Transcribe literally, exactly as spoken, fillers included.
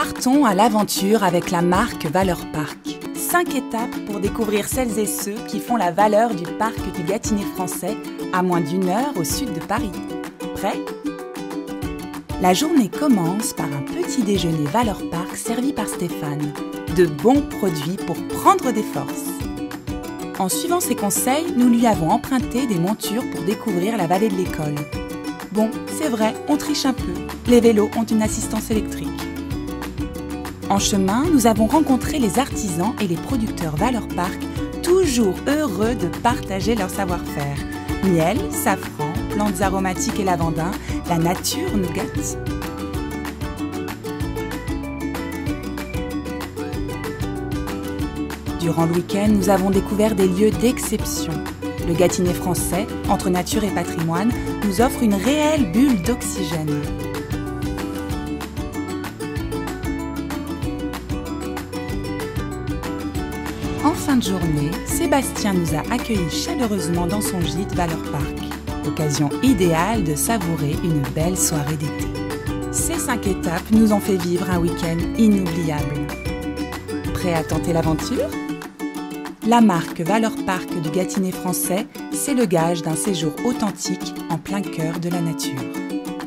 Partons à l'aventure avec la marque Valeur Parc. Cinq étapes pour découvrir celles et ceux qui font la valeur du parc du Gâtinais français, à moins d'une heure au sud de Paris. Prêt ? La journée commence par un petit déjeuner Valeur Parc servi par Stéphane. De bons produits pour prendre des forces. En suivant ses conseils, nous lui avons emprunté des montures pour découvrir la vallée de l'école. Bon, c'est vrai, on triche un peu. Les vélos ont une assistance électrique. En chemin, nous avons rencontré les artisans et les producteurs Valeur Parc, toujours heureux de partager leur savoir-faire. Miel, safran, plantes aromatiques et lavandin, la nature nous gâte. Durant le week-end, nous avons découvert des lieux d'exception. Le Gâtinais français, entre nature et patrimoine, nous offre une réelle bulle d'oxygène. En fin de journée, Sébastien nous a accueillis chaleureusement dans son gîte Valeur Parc. Occasion idéale de savourer une belle soirée d'été. Ces cinq étapes nous ont fait vivre un week-end inoubliable. Prêt à tenter l'aventure ? La marque Valeur Parc du Gâtinais français, c'est le gage d'un séjour authentique en plein cœur de la nature.